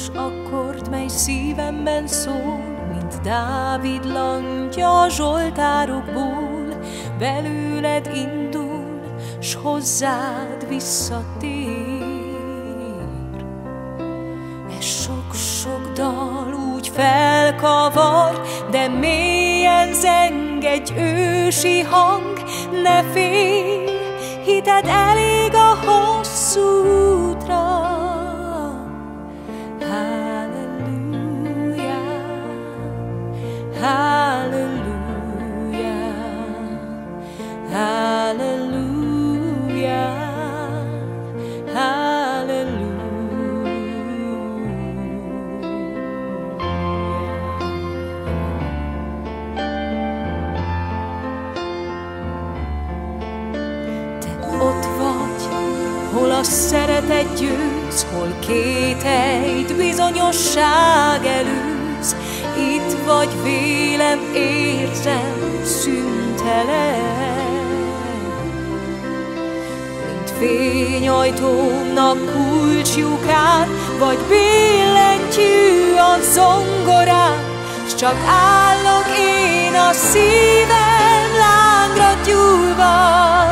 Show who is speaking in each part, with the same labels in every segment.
Speaker 1: titkos akkord, mely szívemben szól, mint Dávid lantja a zsoltárokból, belőled indul, s hozzád visszatér. Ez sok-sok dal úgy felkavar, de mélyen zeng egy ősi hang. Ne félj, hited elég a hosszú útra. Halleluja, halleluja, halleluja, halleluja. Ott vagy, hol a szeretet győz, hol kételyt bizonyosság előz. Itt vagy vélem, érzem szüntelen, mint fényajtómnak kulcslyukán, vagy billentyű a zongorán, s csak állok én a szívem lángra gyúlva.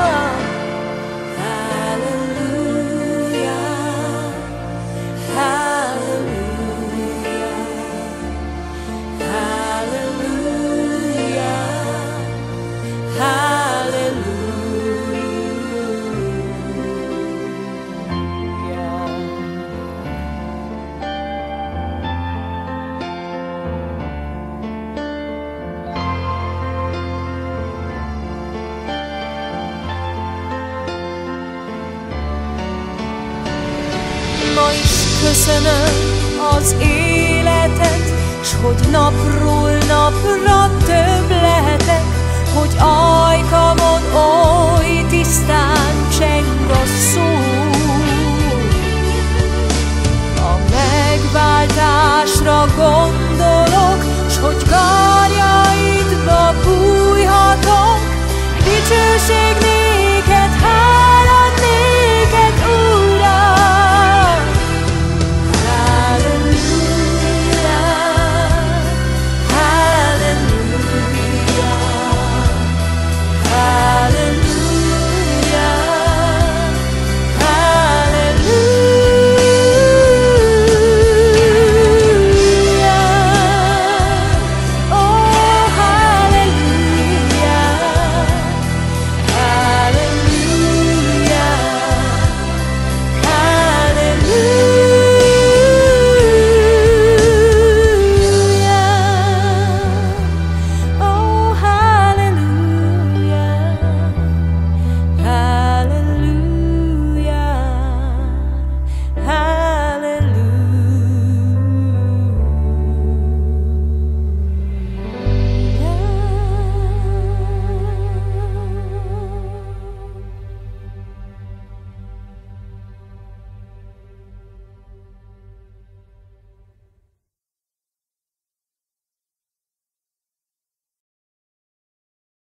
Speaker 1: Ma is köszönöm az életet, s hogy napról napra több lehetek, hogy ajkamon oly tisztán